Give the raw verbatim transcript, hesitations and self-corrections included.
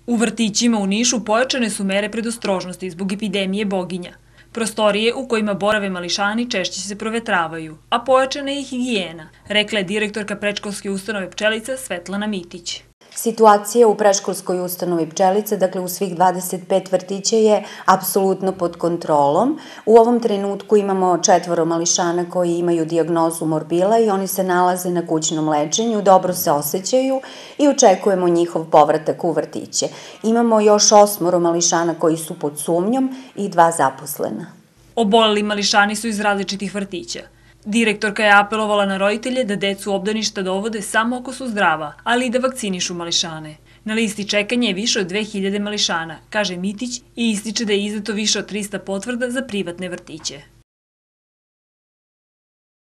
U vrtićima u Nišu pojačane su mere predostrožnosti zbog epidemije boginja. Prostorije u kojima borave mališani češće se provetravaju, a pojačana je i higijena, rekla je direktorka predškolske ustanove Pčelica Svetlana Mitić. Situacija u predškolskoj ustanovi Pčelica, dakle u svih dvadeset pet vrtića, je apsolutno pod kontrolom. U ovom trenutku imamo četvoro mališana koji imaju dijagnozu morbila i oni se nalaze na kućnom lečenju, dobro se osjećaju i očekujemo njihov povratak u vrtiće. Imamo još osmoro mališana koji su pod sumnjom i dva zaposlena. Oboleli mališani su iz različitih vrtića. Direktorka je apelovala na roditelje da decu u obdaništa dovode samo ako su zdrava, ali i da vakcinišu mališane. Na listi čekanja je više od dve hiljade mališana, kaže Mitić, i ističe da je izdato više od trista potvrda za privatne vrtiće.